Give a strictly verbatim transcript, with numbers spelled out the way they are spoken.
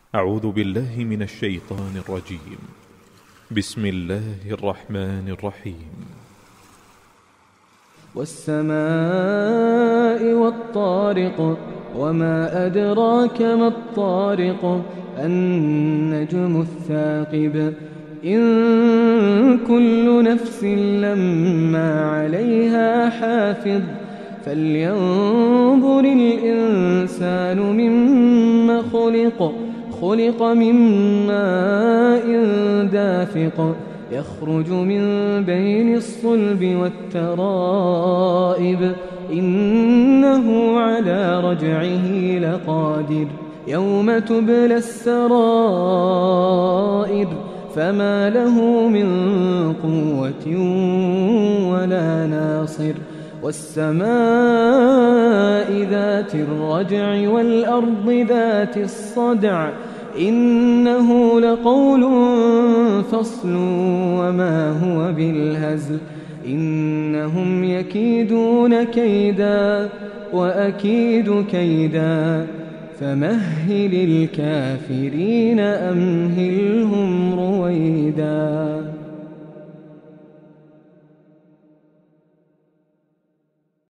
أعوذ بالله من الشيطان الرجيم. بسم الله الرحمن الرحيم. والسماء والطارق وما أدراك ما الطارق النجم الثاقب إن كل نفس لما عليها حافظ فلينظر الإنسان مما خلق خلق من ماء دافق يخرج من بين الصلب والترائب إنه على رجعه لقادر يوم تبلى السرائر فما له من قوة ولا ناصر والسماء ذات الرجع والأرض ذات الصدع إنه لقول فصل وما هو بالهزل إنهم يكيدون كيدا وأكيد كيدا فمهل الكافرين أمهلهم رويدا.